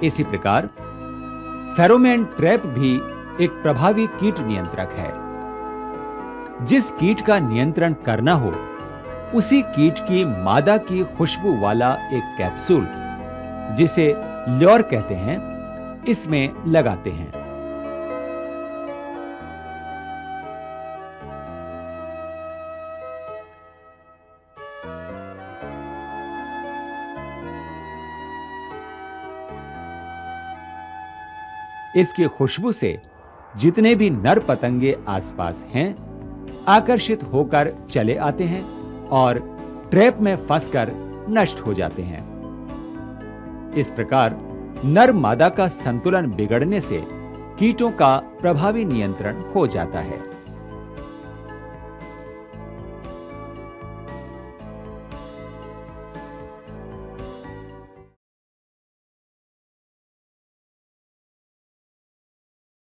इसी प्रकार pheromone trap भी एक प्रभावी कीट नियंत्रक है। जिस कीट का नियंत्रण करना हो, उसी कीट की मादा की खुशबू वाला एक कैप्सूल, जिसे ल्योर कहते हैं, इसमें लगाते हैं। इसकी खुशबू से जितने भी नर पतंगे आसपास हैं, आकर्षित होकर चले आते हैं और ट्रैप में फंसकर नष्ट हो जाते हैं। इस प्रकार नर मादा का संतुलन बिगड़ने से कीटों का प्रभावी नियंत्रण हो जाता है।